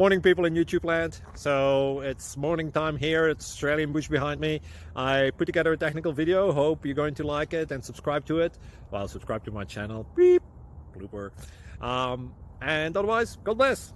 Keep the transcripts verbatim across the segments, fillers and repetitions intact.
Morning, people in YouTube land. So it's morning time here. It's Australian bush behind me. I put together a technical video. Hope you're going to like it and subscribe to it. Well, subscribe to my channel. Beep. Blooper. Um, and otherwise, God bless.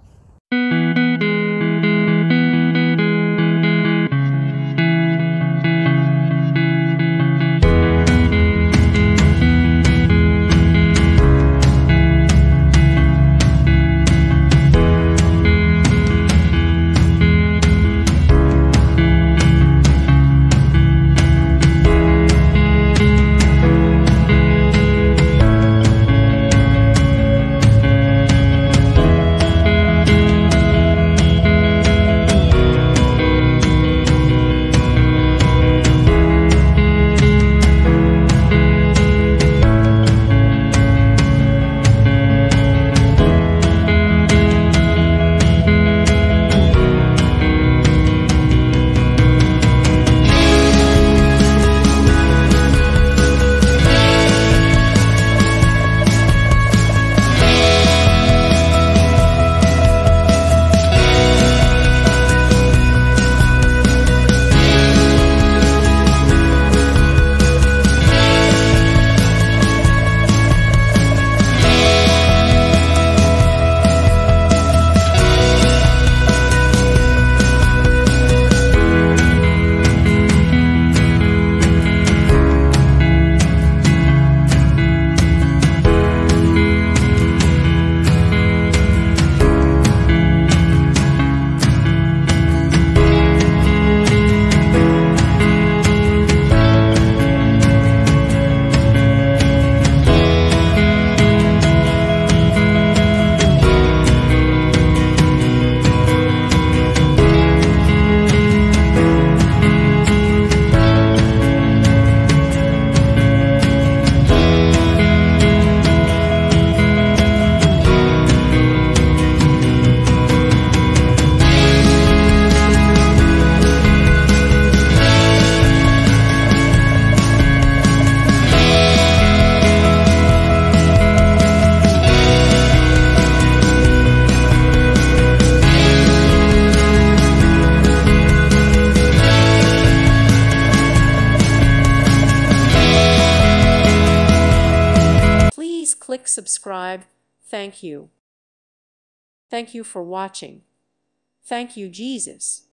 Click subscribe. Thank you. Thank you for watching. Thank you, Jesus.